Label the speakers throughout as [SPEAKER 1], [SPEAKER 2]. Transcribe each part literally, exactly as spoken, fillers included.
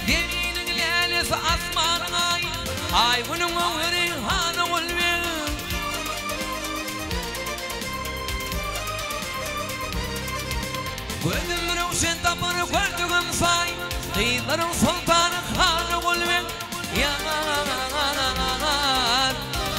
[SPEAKER 1] Geminin lelesi asman ay Ay bunun öğreni hanı ulvi Gözüm ruşen tapır gördüğüm say Kıyıların sultanı hanı ulvi Yanar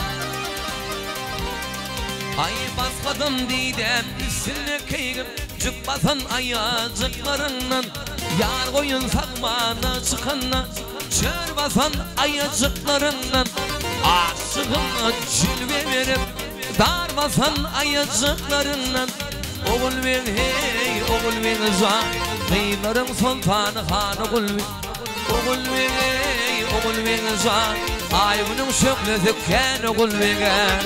[SPEAKER 1] Ay baskadım didem üstüne keygim Çıkmasan ayacıklarından Yar koyun sakmana çıkanla Çırbasan ayacıklarından Aşığına cilve verip Darbasan ayacıklarından Oğul ver hey oğul ver zan Kıyıların sultanı hanı gulvi Oğul ver hey oğul ver zan Ay bunun şöklesi ken oğul ver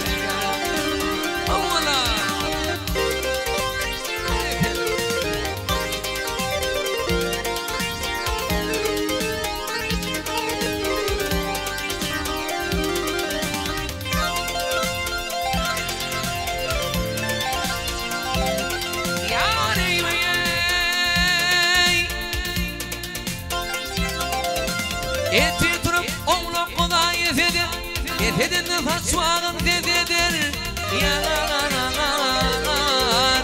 [SPEAKER 1] Eti turup oğlum kolay yesedir Yesedir saçmağın sesedir Yanar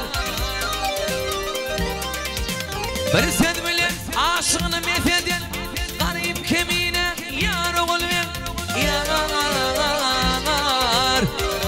[SPEAKER 1] Bir sen bilen aşığını mesedir Garip kemiğine yar oğul ver Yanar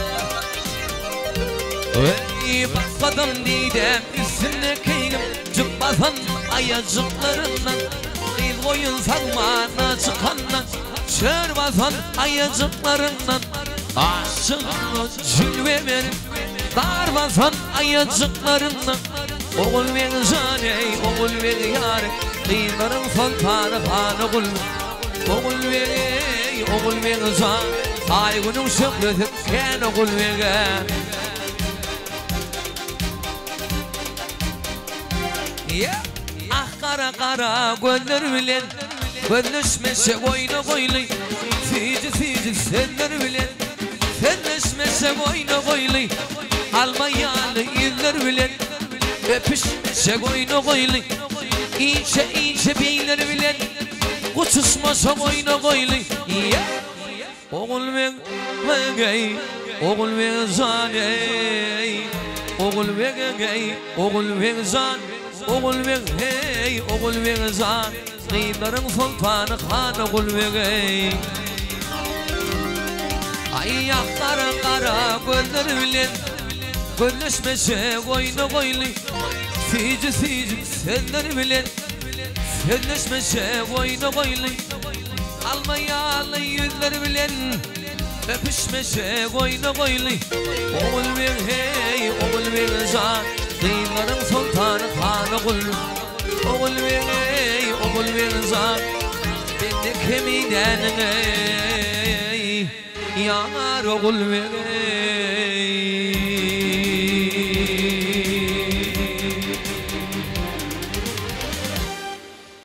[SPEAKER 1] Ey baskadım didem üstüne keygim Çıkmasan ayacıklarından Koyun sarmana çıkanla Çırbasan ayacıklarından Aşığına cilve verip Darbasan ayacıklarından Oğul ver can ey oğul ver yar Kıyıların sultanı hanı kul Oğul ver ey oğul ver can Ay günün şöklesi ken oğul ver Yeah Ah kara kara gözler bilen Gözleşmese boyna boylu Sici sici senler bilen Senleşmese boyna boylu Almayalı iller bilen Öpüşmese boyna boylu İnce ince beyler bilen Uçuşmasa boyna boylu Oğul ver gey Oğul ver zan ey Oğul ver gey Oğul ver zan Oğul ver hey, oğul ver zan Kıyıların sultanı hanı oğul ver hey Ay ya kara kara gözler bilen Gözleşmese koyna koylu Sici sici senler bilen Senleşmese koyna koylu Almayalı yüzler bilen Öpüşmese koyna koylu Oğul ver hey, oğul ver zan Kıyıların sultanı hanı kul Oğul ver ey oğul ver zan Ben de kemiğden ey Yar oğul ver ey